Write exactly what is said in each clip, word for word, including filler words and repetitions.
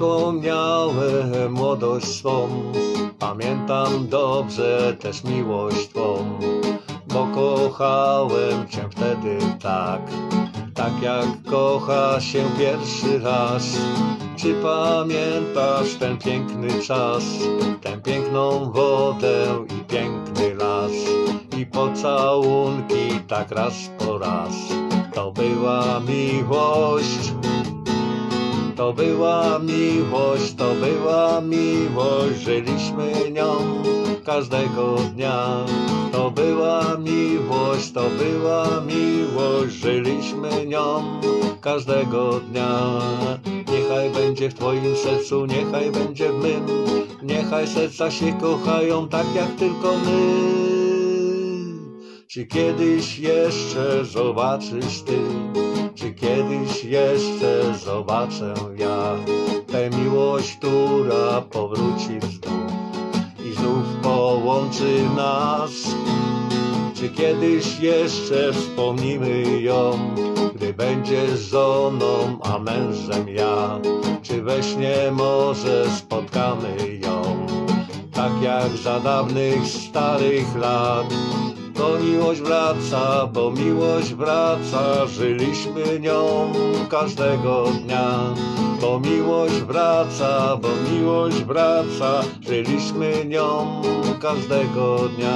wspomniałem młodość swą, pamiętam dobrze też miłość Twą, bo kochałem Cię wtedy tak, tak jak kocha się pierwszy raz. Czy pamiętasz ten piękny czas, tę piękną wodę i piękny las i pocałunki tak raz po raz? To była miłość. To była miłość, to była miłość, żyliśmy nią każdego dnia. To była miłość, to była miłość, żyliśmy nią każdego dnia. Niechaj będzie w Twoim sercu, niechaj będzie w mym, niechaj serca się kochają tak jak tylko my. Czy kiedyś jeszcze zobaczysz Ty, czy kiedyś jeszcze zobaczę ja tę miłość, która powróci znów i znów połączy nas? Czy kiedyś jeszcze wspomnimy ją, gdy będziesz żoną, a mężem ja? Czy we śnie może spotkamy ją, tak jak za dawnych starych lat? Bo miłość wraca, bo miłość wraca, żyliśmy nią każdego dnia. Bo miłość wraca, bo miłość wraca, żyliśmy nią każdego dnia.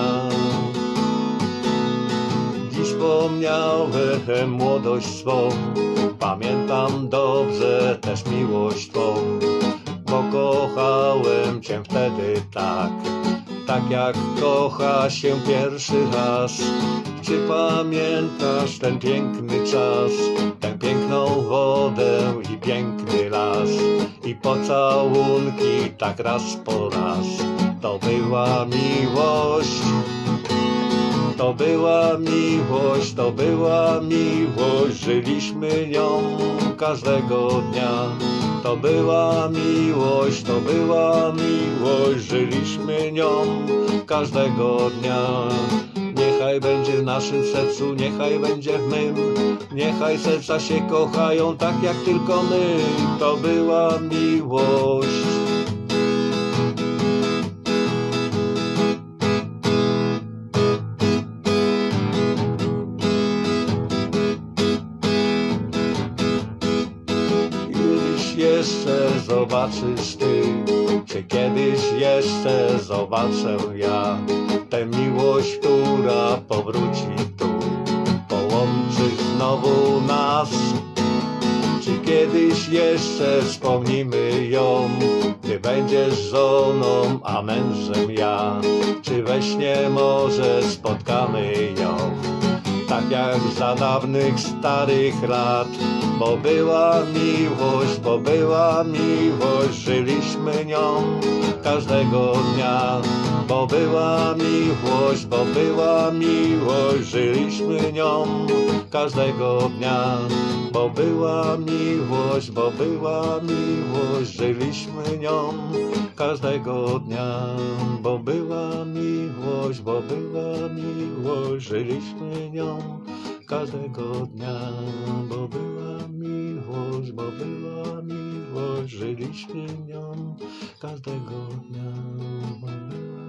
Dziś wspomniałem młodość swą, pamiętam dobrze też miłość Twą, bo kochałem Cię wtedy tak, tak jak kocha się pierwszy raz. Czy pamiętasz ten piękny czas, tę piękną wodę i piękny las i pocałunki tak raz po raz? To była miłość. To była miłość, to była miłość, żyliśmy nią każdego dnia. To była miłość, to była miłość, żyliśmy nią każdego dnia. Niechaj będzie w naszym sercu, niechaj będzie w mym, niechaj serca się kochają tak jak tylko my. To była miłość. Jeszcze zobaczysz Ty, czy kiedyś jeszcze zobaczę ja tę miłość, która powróci tu, połączy znowu nas? Czy kiedyś jeszcze wspomnimy ją, gdy będziesz żoną, a mężem ja? Czy we śnie może spotkamy ją, tak jak za dawnych starych lat? Bo była miłość, bo była miłość, żyliśmy nią każdego dnia. Bo była miłość, bo była miłość, żyliśmy nią każdego dnia. Bo była miłość, bo była miłość, żyliśmy nią każdego dnia. Bo była miłość, bo była miłość, żyliśmy nią każdego dnia. Bo była miłość, bo była miłość, żyliśmy nią każdego dnia. Bo była